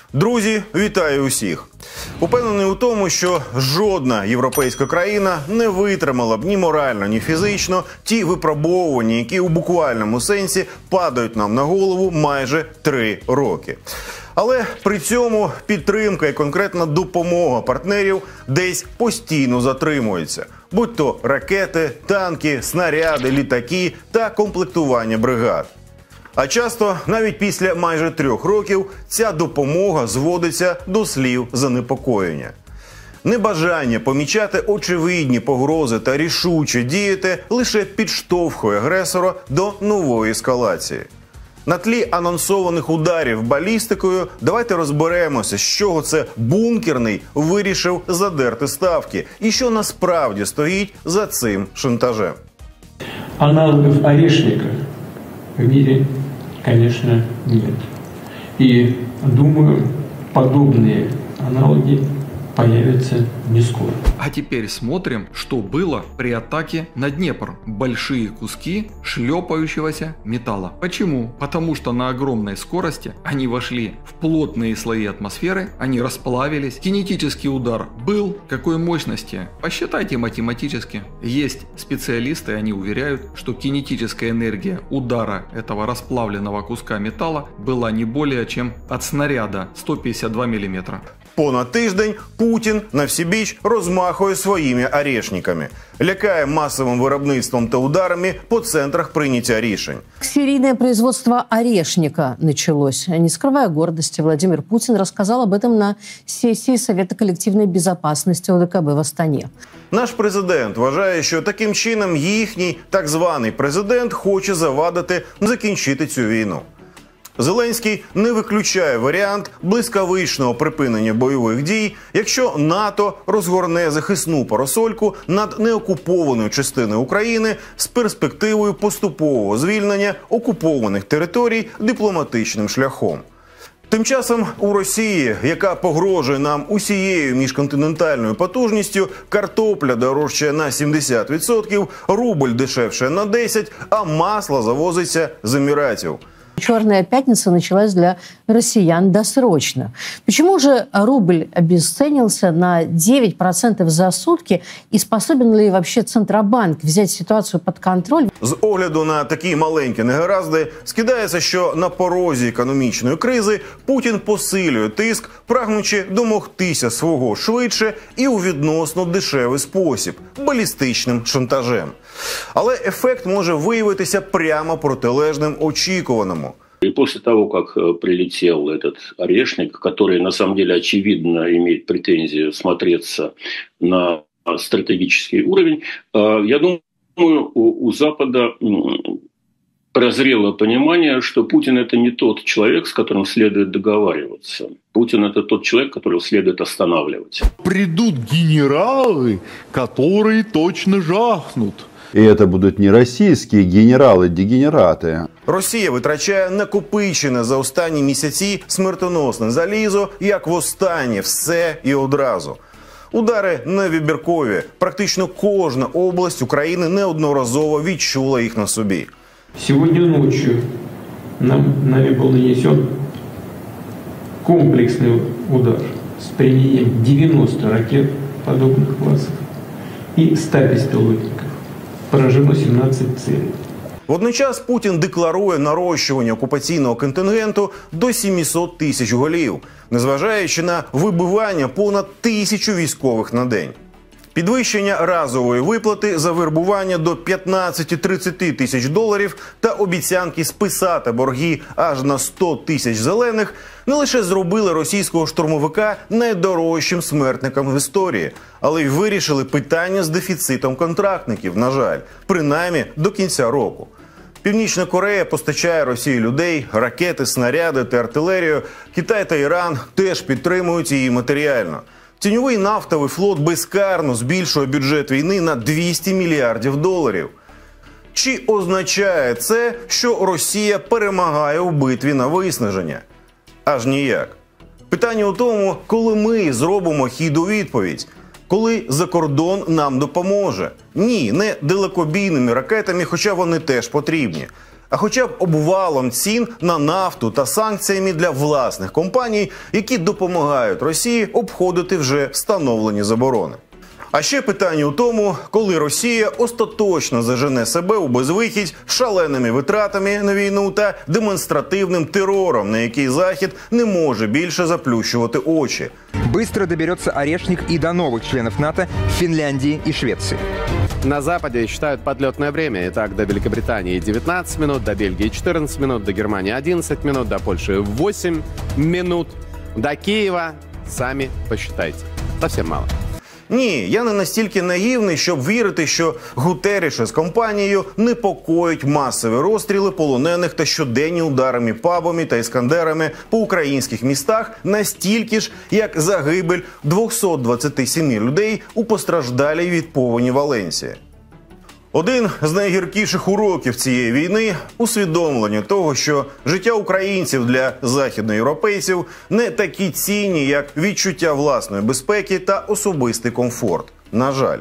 Друзі, вітаю усіх! Упевнений у тому, що жодна європейська країна не витримала б ні морально, ні фізично ті випробовування, які у буквальному сенсі падають нам на голову майже 3 роки. Але при цьому підтримка і конкретна допомога партнерів десь постійно затримується. Будь то ракети, танки, снаряди, літаки та комплектування бригад. А часто, навіть після майже 3 років, ця допомога зводиться до слів занепокоєння. Небажання помічати очевидні погрози та рішуче діяти лише підштовхує агресора до нової ескалації. На тлі анонсованих ударів балістикою давайте розберемося, з чого це бункерний вирішив задерти ставки і що насправді стоїть за цим шантажем. Аналогов Орешника в мире, конечно, нет. И, думаю, подобные аналоги появятся не скоро. А теперь смотрим, что было при атаке на Днепр. Большие куски шлепающегося металла. Почему? Потому что на огромной скорости они вошли в плотные слои атмосферы, они расплавились. Кинетический удар был. Какой мощности? Посчитайте математически. Есть специалисты, они уверяют, что кинетическая энергия удара этого расплавленного куска металла была не более чем от снаряда 152 мм. Понад тиждень Путін на всебіч розмахує своїми орешниками. Лякає масовим виробництвом та ударами по центрах прийняття рішень. Серийное производство орешника началось. Не скрывая гордости, Владимир Путин рассказал об этом на сессии Совета коллективной безопасности ОДКБ в Астане. Наш президент вважає, що таким чином їхній так званий президент хоче завадити закінчити цю війну. Зеленський не виключає варіант блискавичного припинення бойових дій, якщо НАТО розгорне захисну парасольку над неокупованою частиною України з перспективою поступового звільнення окупованих територій дипломатичним шляхом. Тим часом у Росії, яка погрожує нам усією міжконтинентальною потужністю, картопля дорожчає на 70%, рубль дешевше на 10%, а масло завозиться з Еміратів. Черная пятница началась для россиян досрочно. Почему же рубль обесценился на 9% за сутки? И способен ли вообще Центробанк взять ситуацию под контроль? З огляду на такі маленькі негаразди, скидається, що на порозі економічної кризи Путін посилює тиск, прагнучи домогтися свого швидше і у відносно дешевий спосіб – балістичним шантажем. Але ефект може виявитися прямо протилежним очікуваному. И после того, как прилетел этот орешник, который на самом деле очевидно имеет претензию смотреться на стратегический уровень, я думаю, у Запада прозрело понимание, что Путин – это не тот человек, с которым следует договариваться. Путин – это тот человек, которого следует останавливать. Придут генералы, которые точно жахнут. И это будут не российские генералы-дегенераты. Росія витрачає накопичене за останні місяці смертоносне залізо, як востаннє, все і одразу. Удари невибіркові. Практично кожна область України неодноразово відчула їх на собі. Сегодня ночью нами был нанесен комплексный удар с применением 90 ракет подобных классов и 100 беспилотников. Поражено 17 целей. Водночас Путін декларує нарощування окупаційного контингенту до 700 тисяч голів, незважаючи на вибивання понад 1000 військових на день. Підвищення разової виплати за вербування до 15-30 тисяч доларів та обіцянки списати борги аж на 100 тисяч зелених не лише зробили російського штурмовика найдорожчим смертником в історії, але й вирішили питання з дефіцитом контрактників, на жаль, принаймні до кінця року. Північна Корея постачає Росії людей, ракети, снаряди та артилерію. Китай та Іран теж підтримують її матеріально. Тіньовий нафтовий флот безкарно збільшує бюджет війни на 200 мільярдів доларів. Чи означає це, що Росія перемагає у битві на виснаження? Аж ніяк. Питання у тому, коли ми зробимо хід у відповідь. Коли закордон нам допоможе. Ні, не далекобійними ракетами, хоча вони теж потрібні. а хоча б обвалом цін на нафту та санкціями для власних компаній, які допомагають Росії обходити вже встановлені заборони. А ще питання у тому, коли Росія остаточно зажене себе у безвихідь шаленими витратами на війну та демонстративним терором, на який Захід не може більше заплющувати очі. Быстро доберется Орешник и до новых членов НАТО Финляндии и Швеции. На Западе считают подлетное время. Итак, до Великобритании 19 минут, до Бельгии 14 минут, до Германии 11 минут, до Польши 8 минут, до Киева, сами посчитайте. Совсем мало. Ні, я не настільки наївний, щоб вірити, що Гутерреша з компанією непокоїть масові розстріли полонених та щоденні ударами пабами та іскандерами по українських містах настільки ж, як загибель 227 людей у постраждалій від повені Валенсії. Один з найгіркіших уроків цієї війни – усвідомлення того, що життя українців для західноєвропейців не такі цінні, як відчуття власної безпеки та особистий комфорт. На жаль.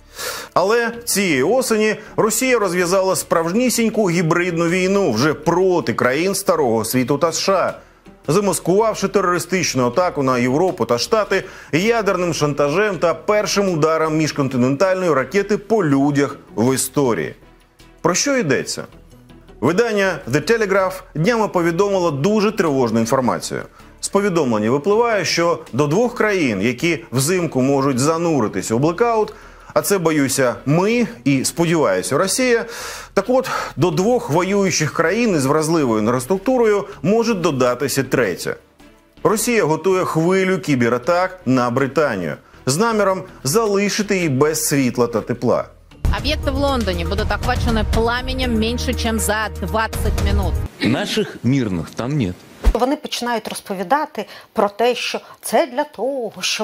Але цієї осені Росія розв'язала справжнісіньку гібридну війну вже проти країн Старого світу та США, замаскувавши терористичну атаку на Європу та Штати ядерним шантажем та першим ударом міжконтинентальної ракети по людях в історії. Про що йдеться? Видання The Telegraph днями повідомило дуже тривожну інформацію. З повідомлення випливає, що до двох країн, які взимку можуть зануритися у блекаут, а це, боюся, ми і, сподіваюся, Росія, так от, до двох воюючих країн із вразливою інфраструктурою може додатися третя. Росія готує хвилю кібератак на Британію з наміром залишити її без світла та тепла. Объекты в Лондоне будут охвачены пламенем меньше, чем за 20 минут. Наших мирных там нет. Вони починають розповідати про те, що це для того, щоб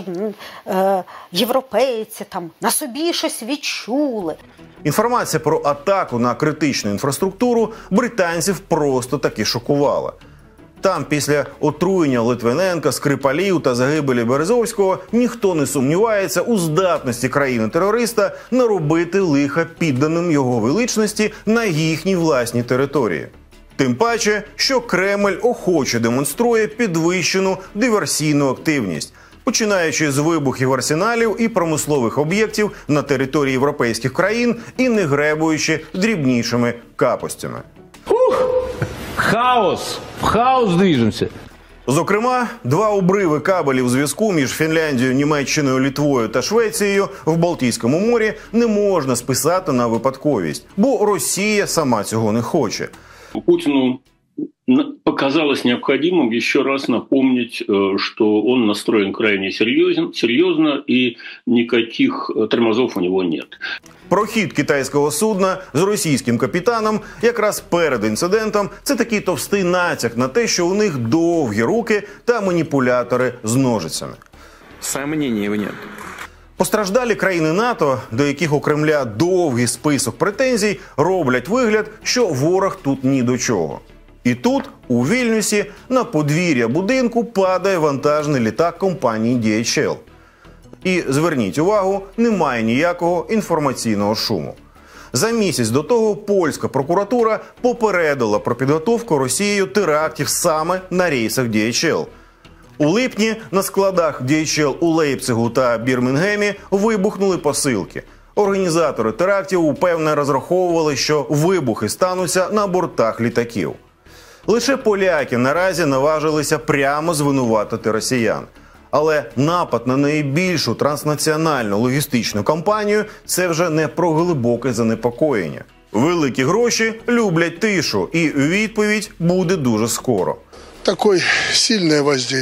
європейці там на собі щось відчули. Інформація про атаку на критичну інфраструктуру британців просто таки шокувала. Там після отруєння Литвиненка, Скрипалів та загибелі Березовського ніхто не сумнівається у здатності країни-терориста наробити лиха підданим його величності на їхній власній території. Тим паче, що Кремль охоче демонструє підвищену диверсійну активність, починаючи з вибухів арсеналів і промислових об'єктів на території європейських країн і не гребуючи дрібнішими капостями. Хаос! В хаос движемся. Зокрема, два обриви кабелів зв'язку між Фінляндією, Німеччиною, Литвою та Швецією в Балтійському морі не можна списати на випадковість, бо Росія сама цього не хоче. Путину показалось необходимым еще раз напомнить, что он настроен крайне серьезно и никаких тормозов у него нет. Прохід китайського судна з російським капітаном якраз перед інцидентом – це такий товстий натяк на те, що у них довгі руки та маніпулятори з ножицями. Сомнений нет. Постраждалі країни НАТО, до яких у Кремля довгий список претензій, роблять вигляд, що ворог тут ні до чого. І тут, у Вільнюсі, на подвір'я будинку падає вантажний літак компанії DHL. І, зверніть увагу, немає ніякого інформаційного шуму. За місяць до того польська прокуратура попередила про підготовку Росією терактів саме на рейсах DHL. У липні на складах DHL у Лейпцигу та Бірмінгемі вибухнули посилки. Організатори терактів упевнено розраховували, що вибухи стануться на бортах літаків. Лише поляки наразі наважилися прямо звинуватити росіян. Але напад на найбільшу транснаціональну логістичну компанію – це вже не про глибоке занепокоєння. Великі гроші люблять тишу, і відповідь буде дуже скоро. Такое сильное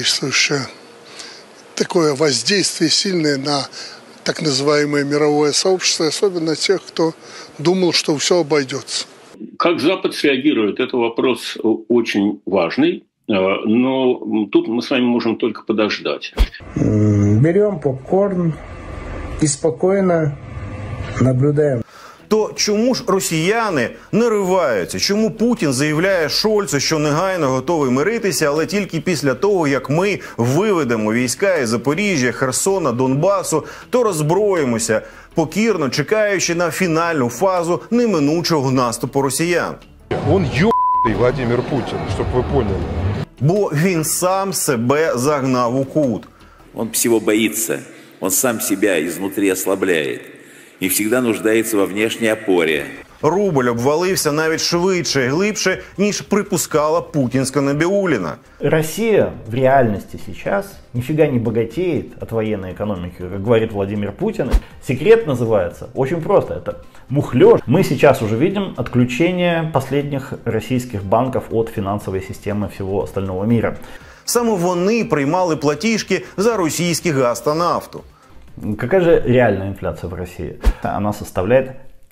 воздействие сильное на так называемое мировое сообщество, особенно тех, кто думал, что все обойдется. Как Запад среагирует, это вопрос очень важный, но тут мы с вами можем только подождать. Берем попкорн и спокойно наблюдаем. То чому ж росіяни не риваються? Чому Путін заявляє Шольцу, що негайно готовий миритися, але тільки після того, як ми виведемо війська із Запоріжжя, Херсона, Донбасу, то роззброїмося, покірно чекаючи на фінальну фазу неминучого наступу росіян? Он Владимир Путин, чтобы вы поняли. Бо він сам себе загнав у кут. Он всего боится, он сам себя изнутри ослабляет и всегда нуждается во внешней опоре. Рубль обвалився навіть швидше і глибше, ніж припускала путінська Набиуллина. Россия в реальности сейчас нифига не богатеет от военной экономики, как говорит Владимир Путин. Секрет называется очень просто, это мухлёж. Мы сейчас уже видим отключение последних российских банков от финансовой системы всего остального мира. Саме вони приймали платіжки за російський газ та нафту. Какая же реальная инфляция в России? Она составляет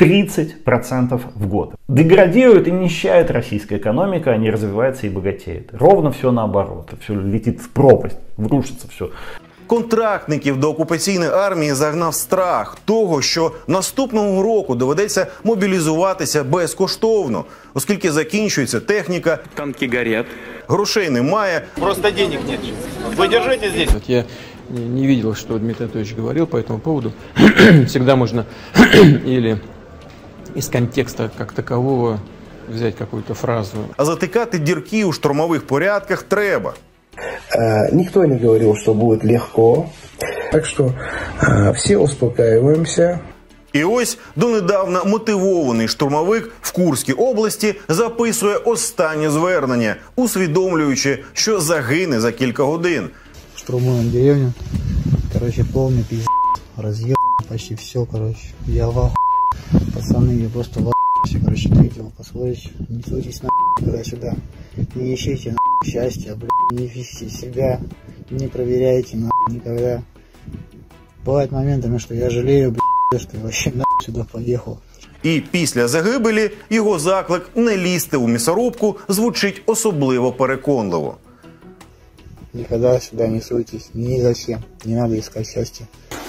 30% в год. Деградирует и нищает российская экономика, а не развивается и богатеет. Ровно все наоборот. Все летит в пропасть, рушится все. Контрактників до окупаційної армії загнав страх того, що наступного року доведеться мобілізуватися безкоштовно, оскільки закінчується техніка, танки горять, грошей немає. Просто денег нет. Вы держите здесь. Я не видел, что Дмитрий Анатольевич говорил по этому поводу. Всегда можно или из контекста как такового взять какую-то фразу. А затикати дірки у штурмових порядках треба. Никто не говорил, что будет легко. Так что все успокаиваемся. І ось донедавна мотивований штурмовик в Курській області записує останнє звернення, усвідомлюючи, що загине за кілька годин. Штурмуем деревню. Короче, полный пиздец. Разъеб почти все, короче. Я в ахуе. Пацаны, я просто в ахуе. Короче, видео посмотрите. Не суйтесь нахуй, когда сюда. Не ищите нахуй счастья, блядь. Не ищите себя. Не проверяйте нахуй никогда. Бывают моментами, что я жалею, блядь, что я вообще нахуй сюда поехал. І після загибелі його заклик не лізти у м'ясорубку звучить особливо переконливо. Никогда сюда не суйтесь, ни зачем, не надо искать счастья.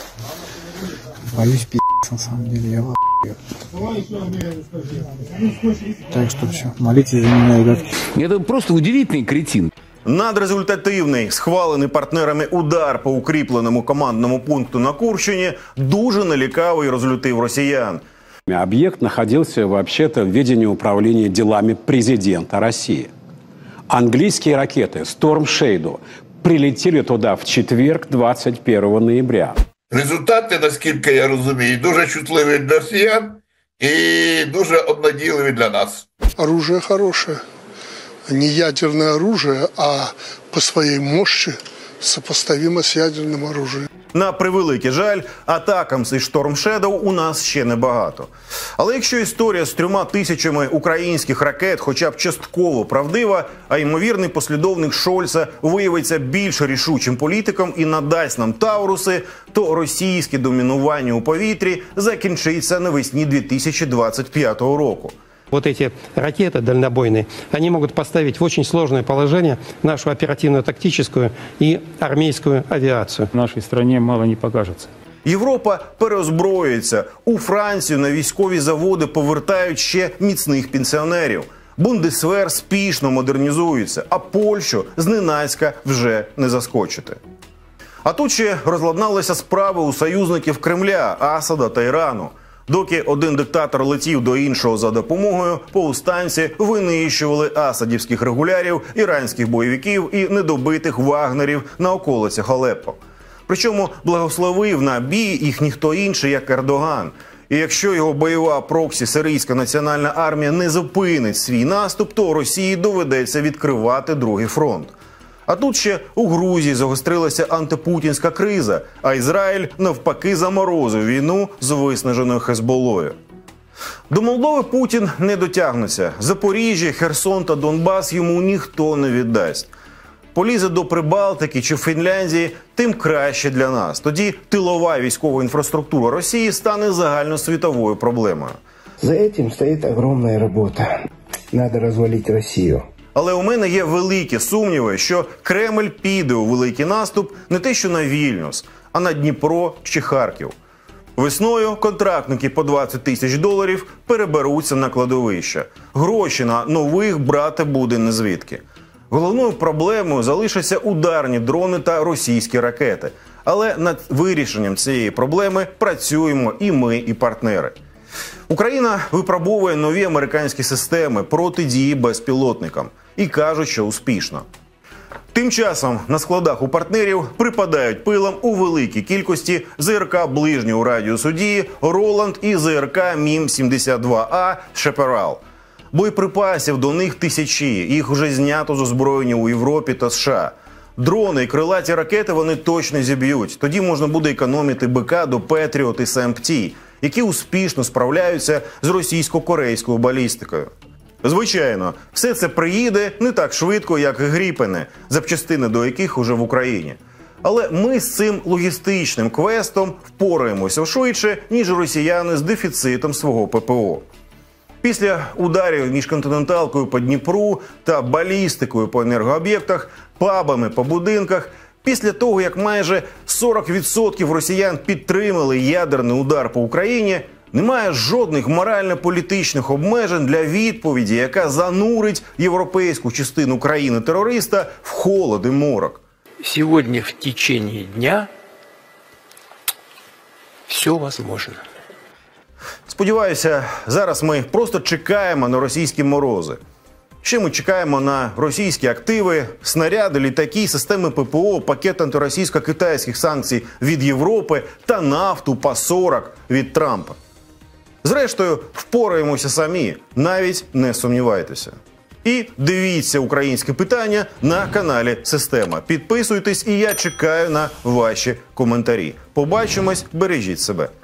Боюсь пи***ц, на самом деле, я в ахуе. Так что все, молитесь за меня, ребятки. Это просто удивительный кретин. Надрезультативний, схвалений партнерами удар по укріпленому командному пункту на Курщині дуже налякав і розлютив росіян. Объект находился вообще-то в ведении управления делами президента России. Английские ракеты Storm Shadow прилетіли туди в четверг, 21 ноября. Результати, наскільки я розумію, дуже чутливі для росіян і дуже обнадійливі для нас. Оружие хорошее. Не ядерное оружие, а по своей мощи сопоставимо с ядерным оружием. На превеликий жаль, атакам зі Storm Shadow у нас ще небагато. Але якщо історія з 3000 українських ракет хоча б частково правдива, а ймовірний послідовник Шольца виявиться більш рішучим політиком і надасть нам Тауруси, то російське домінування у повітрі закінчиться навесні 2025 року. Вот эти ракеты дальнобойные, они могут поставить в очень сложное положение нашу оперативно-тактическую и армейскую авиацию. В нашей стране мало не покажется. Європа переозброюється. У Францію на військові заводи повертають ще міцних пенсіонерів. Бундесвер спішно модернізується, а Польщу зненацька вже не заскочити. А тут ще розладналися справи у союзників Кремля, Асада та Ірану. Доки один диктатор летів до іншого за допомогою, повстанці винищували асадівських регулярів, іранських бойовиків і недобитих вагнерів на околицях Алеппо. Причому благословив на бій їх ніхто інший, як Ердоган. І якщо його бойова проксі сирійська національна армія не зупинить свій наступ, то Росії доведеться відкривати другий фронт. А тут ще у Грузії загострилася антипутінська криза, а Ізраїль навпаки заморозив війну з виснаженою Хезболлою. До Молдови Путін не дотягнеться. Запоріжжя, Херсон та Донбас йому ніхто не віддасть. Полізе до Прибалтики чи Фінляндії, тим краще для нас. Тоді тилова військова інфраструктура Росії стане загальносвітовою проблемою. За этим стоит огромная работа. Надо развалить Россию. Але у мене є великі сумніви, що Кремль піде у великий наступ не те що на Вільнюс, а на Дніпро чи Харків. Весною контрактники по $20 000 переберуться на кладовище. Гроші на нових брати буде незвідки. Головною проблемою залишаться ударні дрони та російські ракети. Але над вирішенням цієї проблеми працюємо і ми, і партнери. Україна випробовує нові американські системи протидії безпілотникам. І кажуть, що успішно. Тим часом на складах у партнерів припадають пилом у великій кількості ЗРК ближнього радіусу дії «Роланд» і ЗРК МІМ-72А «Шеперал». Боєприпасів до них тисячі, їх уже знято з озброєння у Європі та США. Дрони і крилаті ракети вони точно зіб'ють. Тоді можна буде економити БК до Петріот і СМТ, які успішно справляються з російсько-корейською балістикою. Звичайно, все це приїде не так швидко, як Гріпени, запчастини до яких уже в Україні. Але ми з цим логістичним квестом впораємося швидше, ніж росіяни з дефіцитом свого ППО. Після ударів міжконтиненталкою по Дніпру та балістикою по енергооб'єктах, пабами по будинках, після того, як майже 40% росіян підтримали ядерний удар по Україні, немає жодних морально-політичних обмежень для відповіді, яка занурить європейську частину країни-терориста в холод і морок. Сьогодні в течение дня все возможно. Сподіваюся, зараз ми просто чекаємо на російські морози. Ще ми чекаємо на російські активи, снаряди, літаки, системи ППО, пакет антиросійсько-китайських санкцій від Європи та нафту ПА-40 від Трампа. Зрештою, впораємося самі, навіть не сумнівайтеся. І дивіться «Українське питання» на каналі «Система». Підписуйтесь, і я чекаю на ваші коментарі. Побачимось, бережіть себе.